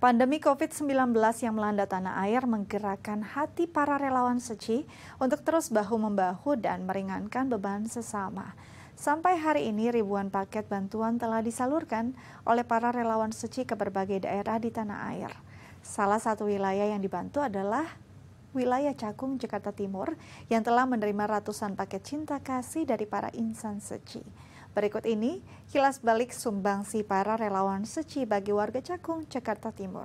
Pandemi COVID-19 yang melanda tanah air menggerakkan hati para relawan Seci untuk terus bahu-membahu dan meringankan beban sesama. Sampai hari ini ribuan paket bantuan telah disalurkan oleh para relawan Seci ke berbagai daerah di tanah air. Salah satu wilayah yang dibantu adalah wilayah Cakung, Jakarta Timur yang telah menerima ratusan paket cinta kasih dari para insan Seci. Berikut ini kilas balik sumbangsi para relawan Seci bagi warga Cakung, Jakarta Timur.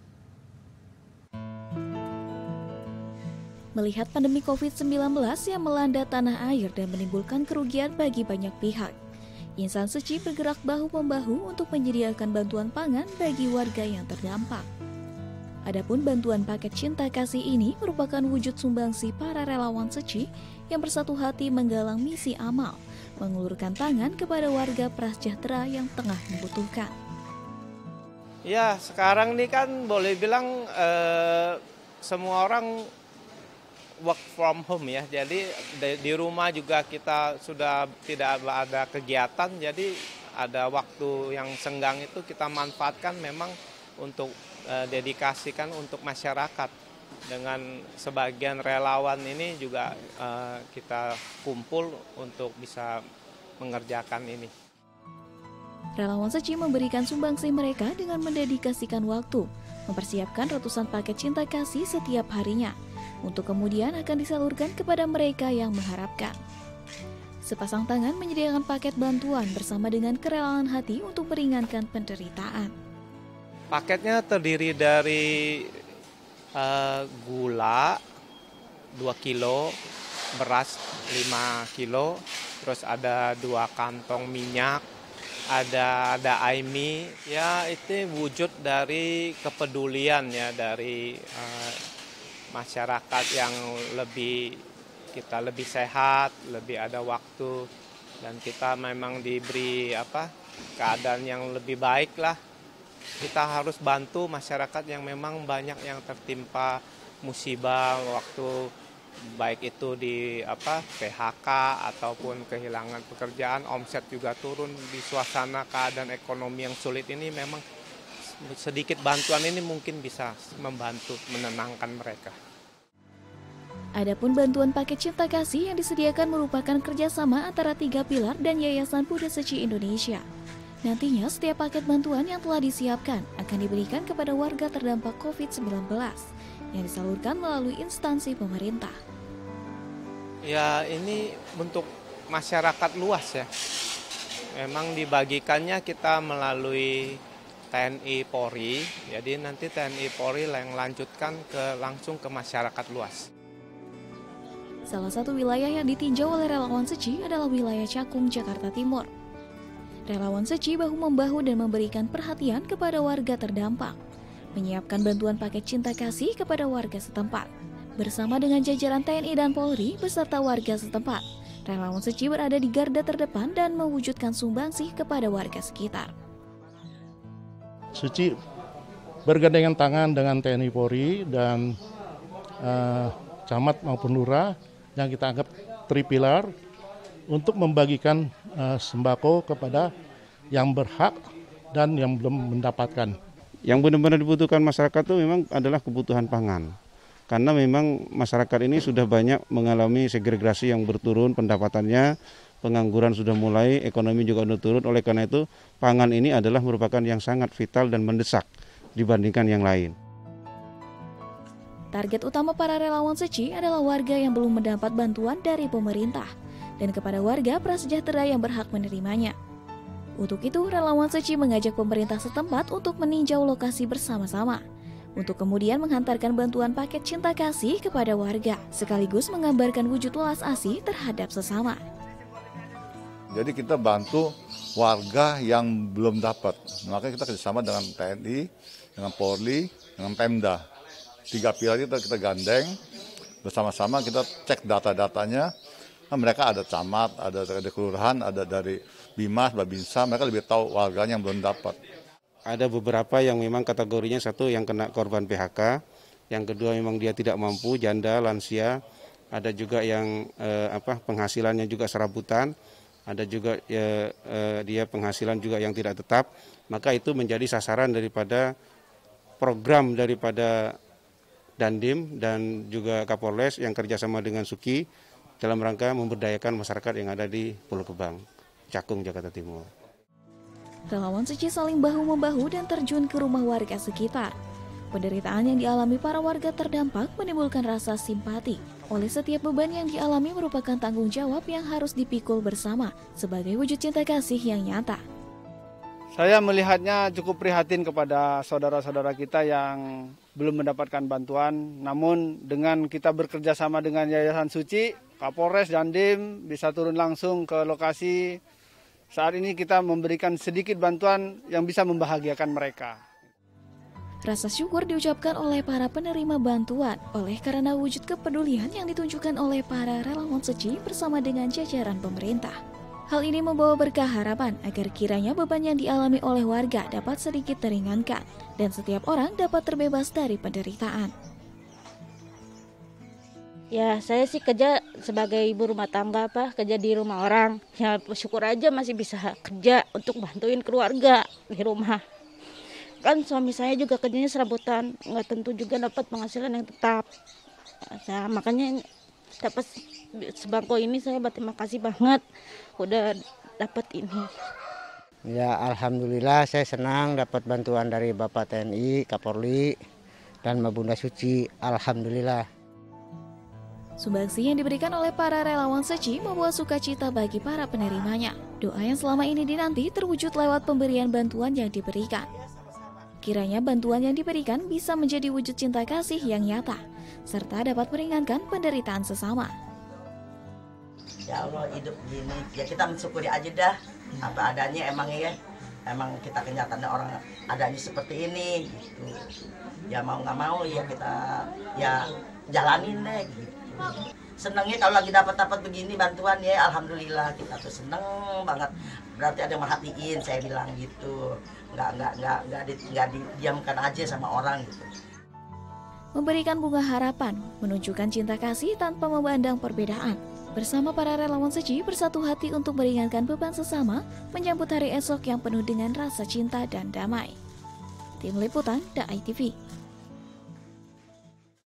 Melihat pandemi COVID-19 yang melanda tanah air dan menimbulkan kerugian bagi banyak pihak, insan Seci bergerak bahu-membahu untuk menyediakan bantuan pangan bagi warga yang terdampak. Adapun bantuan paket cinta kasih ini merupakan wujud sumbangsi para relawan Seci yang bersatu hati menggalang misi amal, mengulurkan tangan kepada warga prasejahtera yang tengah membutuhkan. Ya, sekarang ini kan boleh bilang semua orang work from home ya. Jadi di rumah juga kita sudah tidak ada kegiatan, jadi ada waktu yang senggang itu kita manfaatkan memang untuk dedikasikan untuk masyarakat. Dengan sebagian relawan ini juga kita kumpul untuk bisa mengerjakan ini. Relawan Seci memberikan sumbangsi mereka dengan mendedikasikan waktu, mempersiapkan ratusan paket cinta kasih setiap harinya, untuk kemudian akan disalurkan kepada mereka yang mengharapkan. Sepasang tangan menyediakan paket bantuan bersama dengan kerelaan hati untuk meringankan penderitaan. Paketnya terdiri dari gula 2 kilo, beras 5 kilo, terus ada 2 kantong minyak, ada aimi. Ya, itu wujud dari kepedulian ya dari masyarakat yang kita lebih sehat, lebih ada waktu, dan kita memang diberi keadaan yang lebih baik lah. Kita harus bantu masyarakat yang memang banyak yang tertimpa musibah waktu baik itu di PHK ataupun kehilangan pekerjaan, omset juga turun di suasana keadaan ekonomi yang sulit ini. Memang sedikit bantuan ini mungkin bisa membantu menenangkan mereka. Adapun bantuan paket cinta kasih yang disediakan merupakan kerjasama antara 3 pilar dan Yayasan Buddha Seci Indonesia. Nantinya setiap paket bantuan yang telah disiapkan akan diberikan kepada warga terdampak COVID-19 yang disalurkan melalui instansi pemerintah. Ya, ini untuk masyarakat luas ya. Memang dibagikannya kita melalui TNI Polri, jadi nanti TNI Polri yang lanjutkan langsung ke masyarakat luas. Salah satu wilayah yang ditinjau oleh relawan Seci adalah wilayah Cakung, Jakarta Timur. Relawan Seci bahu-membahu dan memberikan perhatian kepada warga terdampak, menyiapkan bantuan paket cinta kasih kepada warga setempat. Bersama dengan jajaran TNI dan Polri beserta warga setempat, relawan Seci berada di garda terdepan dan mewujudkan sumbangsih kepada warga sekitar. Seci bergandengan tangan dengan TNI Polri dan camat maupun lurah yang kita anggap tripilar untuk membagikan sembako kepada yang berhak dan yang belum mendapatkan. Yang benar-benar dibutuhkan masyarakat itu memang adalah kebutuhan pangan. Karena memang masyarakat ini sudah banyak mengalami segregasi yang berturun pendapatannya, pengangguran sudah mulai, ekonomi juga sudah turun. Oleh karena itu, pangan ini adalah merupakan yang sangat vital dan mendesak dibandingkan yang lain. Target utama para relawan Seci adalah warga yang belum mendapat bantuan dari pemerintah dan kepada warga prasejahtera yang berhak menerimanya. Untuk itu, relawan Seci mengajak pemerintah setempat untuk meninjau lokasi bersama-sama, untuk kemudian menghantarkan bantuan paket cinta kasih kepada warga, sekaligus menggambarkan wujud welas asih terhadap sesama. Jadi kita bantu warga yang belum dapat, makanya kita kerjasama dengan TNI, dengan Polri, dengan Pemda. 3 pilar itu kita gandeng, bersama-sama kita cek data-datanya. Nah, mereka ada camat, ada kelurahan, ada dari Bimas, Babinsa, mereka lebih tahu warganya yang belum dapat. Ada beberapa yang memang kategorinya satu yang kena korban PHK, yang kedua memang dia tidak mampu, janda, lansia, ada juga yang penghasilannya juga serabutan, ada juga dia penghasilan juga yang tidak tetap, maka itu menjadi sasaran daripada program daripada Dandim dan juga Kapolres yang kerjasama dengan Suki dalam rangka memberdayakan masyarakat yang ada di Pulau Gebang, Cakung, Jakarta Timur. Relawan suci saling bahu-membahu dan terjun ke rumah warga sekitar. Penderitaan yang dialami para warga terdampak menimbulkan rasa simpati. Oleh setiap beban yang dialami merupakan tanggung jawab yang harus dipikul bersama sebagai wujud cinta kasih yang nyata. Saya melihatnya cukup prihatin kepada saudara-saudara kita yang belum mendapatkan bantuan. Namun dengan kita bekerja sama dengan Yayasan Suci, Kapolres, Dandim bisa turun langsung ke lokasi. Saat ini kita memberikan sedikit bantuan yang bisa membahagiakan mereka. Rasa syukur diucapkan oleh para penerima bantuan oleh karena wujud kepedulian yang ditunjukkan oleh para relawan suci bersama dengan jajaran pemerintah. Hal ini membawa berkah harapan agar kiranya beban yang dialami oleh warga dapat sedikit teringankan dan setiap orang dapat terbebas dari penderitaan. Ya, saya sih kerja sebagai ibu rumah tangga, kerja di rumah orang. Ya, syukur aja masih bisa kerja untuk bantuin keluarga di rumah. Kan suami saya juga kerjanya serabutan, nggak tentu juga dapat penghasilan yang tetap. Nah, makanya dapat sembako ini saya berterima kasih banget udah dapat ini. Ya, alhamdulillah saya senang dapat bantuan dari Bapak TNI, Kapolri, dan Mbak Bunda Suci. Alhamdulillah. Sumbangsi yang diberikan oleh para relawan suci membawa sukacita bagi para penerimanya. Doa yang selama ini dinanti terwujud lewat pemberian bantuan yang diberikan. Kiranya bantuan yang diberikan bisa menjadi wujud cinta kasih yang nyata, serta dapat meringankan penderitaan sesama. Ya Allah, hidup gini, ya kita mensyukuri aja dah, apa adanya emang kita kenyataannya orang adanya seperti ini, gitu. Ya mau nggak mau ya kita ya jalanin deh, gitu. Senengnya kalau lagi dapat begini bantuan ya, alhamdulillah kita tuh seneng banget. Berarti ada yang merhatiin, saya bilang gitu. Nggak didiamkan aja sama orang gitu. Memberikan bunga harapan, menunjukkan cinta kasih tanpa memandang perbedaan. Bersama para relawan suci bersatu hati untuk meringankan beban sesama, menyambut hari esok yang penuh dengan rasa cinta dan damai. Tim Liputan, DAI TV.